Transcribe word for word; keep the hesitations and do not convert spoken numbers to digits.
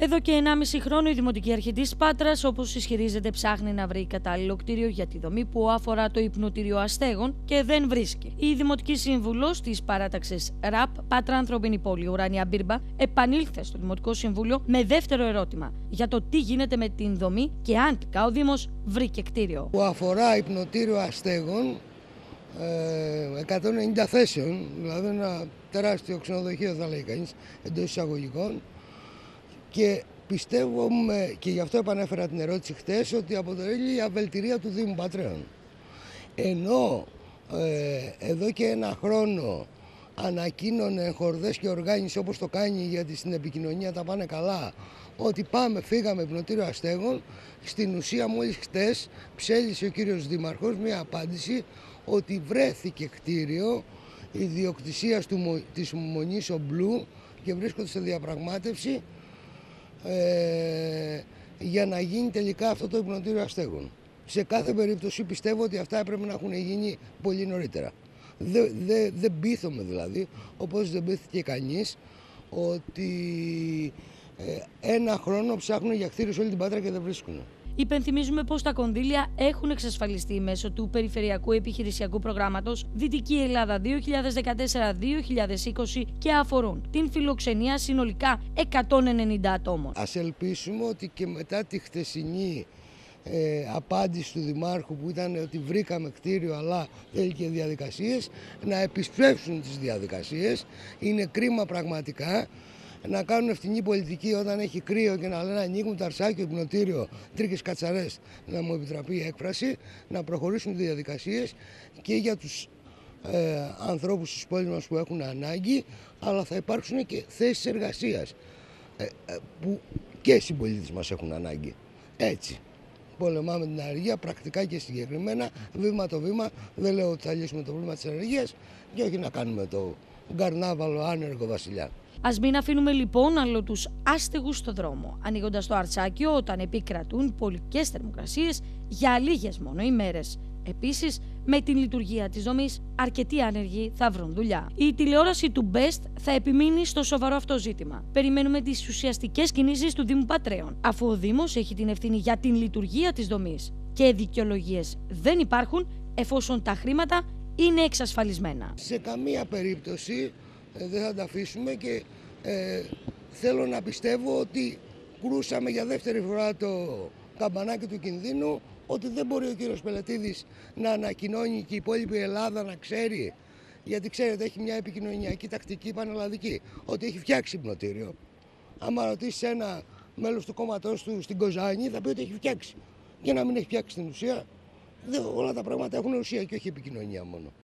Εδώ και ενάμιση χρόνο η Δημοτική Αρχή της Πάτρας, όπως ισχυρίζεται, ψάχνει να βρει κατάλληλο κτίριο για τη δομή που αφορά το υπνοτήριο αστέγων και δεν βρίσκει. Η Δημοτική Σύμβουλος της παράταξης ΡΑΠ, Πάτρα Ανθρώπινη Πόλη, Ουράνια Μπίρμπα, επανήλθε στο Δημοτικό Συμβούλιο με δεύτερο ερώτημα για το τι γίνεται με την δομή και αν τελικά ο Δήμος βρήκε κτίριο. Που αφορά υπνοτήριο αστέγων, εκατόν ενενήντα θέσεων, δηλαδή ένα τεράστιο ξενοδοχείο θα λέει κανείς, εντός εισαγωγικών, και πιστεύουμε, και γι' αυτό επανέφερα την ερώτηση χτες, ότι αποτελεί η αβελτηρία του Δήμου Πατρέων. Ενώ ε, εδώ και ένα χρόνο ανακοίνωνε χορδές και οργάνιση, όπως το κάνει, γιατί στην επικοινωνία τα πάνε καλά, ότι πάμε, φύγαμε υπνοτήριο αστέγων, στην ουσία μόλις χτες ψέλισε ο κύριος Δήμαρχος μια απάντηση ότι βρέθηκε κτίριο ιδιοκτησίας του, της Μονής Ομπλού και βρίσκονται σε διαπραγμάτευση ε, για να γίνει τελικά αυτό το υπνοτήριο αστέγων. Σε κάθε περίπτωση πιστεύω ότι αυτά έπρεπε να έχουν γίνει πολύ νωρίτερα. Δεν δε, δε πείθομαι δηλαδή, όπως δεν πείθηκε κανείς, ότι ε, ένα χρόνο ψάχνουν για κτίριο σε όλη την Πάτρα και δεν βρίσκουν. Υπενθυμίζουμε πως τα κονδύλια έχουν εξασφαλιστεί μέσω του Περιφερειακού Επιχειρησιακού Προγράμματος Δυτική Ελλάδα δύο χιλιάδες δεκατέσσερα δύο χιλιάδες είκοσι και αφορούν την φιλοξενία συνολικά εκατόν ενενήντα ατόμων. Ας ελπίσουμε ότι και μετά τη χτεσινή ε, απάντηση του Δημάρχου, που ήταν ότι βρήκαμε κτίριο αλλά θέλει και διαδικασίες, να επισπεύσουν τις διαδικασίες. Είναι κρίμα πραγματικά να κάνουν ευθυνή πολιτική όταν έχει κρύο και να λένε ανοίγουν τα αρσάκια, υπνοτήριο, τρίκες κατσαρές, να μου επιτραπεί η έκφραση, να προχωρήσουν τις διαδικασίες και για τους ε, ανθρώπους της πόλης μας που έχουν ανάγκη, αλλά θα υπάρξουν και θέσεις εργασίας ε, ε, που και οι συμπολίτες μας έχουν ανάγκη. Έτσι πολεμάμε την ανεργία πρακτικά και συγκεκριμένα, βήμα το βήμα. Δεν λέω ότι θα λύσουμε το πρόβλημα της ανεργίας και όχι να κάνουμε το γκαρνάβαλο άνεργο βασιλιά. Ας μην αφήνουμε λοιπόν άλλο τους άστεγους στο δρόμο, ανοίγοντας το αρσάκιο όταν επικρατούν πολικές θερμοκρασίες για λίγες μόνο ημέρες. Επίσης, με την λειτουργία της δομής, αρκετοί άνεργοι θα βρουν δουλειά. Η τηλεόραση του Best θα επιμείνει στο σοβαρό αυτό ζήτημα. Περιμένουμε τις ουσιαστικές κινήσεις του Δήμου Πατρέων, αφού ο Δήμος έχει την ευθύνη για την λειτουργία της δομής και δικαιολογίες δεν υπάρχουν εφόσον τα χρήματα είναι εξασφαλισμένα. Σε καμία περίπτωση ε, δεν θα τα αφήσουμε και ε, θέλω να πιστεύω ότι κρούσαμε για δεύτερη φορά το καμπανάκι του κινδύνου, ότι δεν μπορεί ο κύριος Πελετίδης να ανακοινώνει και η υπόλοιπη Ελλάδα να ξέρει, γιατί ξέρετε έχει μια επικοινωνιακή τακτική πανελλαδική, ότι έχει φτιάξει υπνοτήριο. Άμα ρωτήσει ένα μέλος του κόμματός του στην Κοζάνη θα πει ότι έχει φτιάξει. Και να μην έχει φτιάξει στην ουσία, όλα τα πράγματα έχουν ουσία και όχι επικοινωνία μόνο.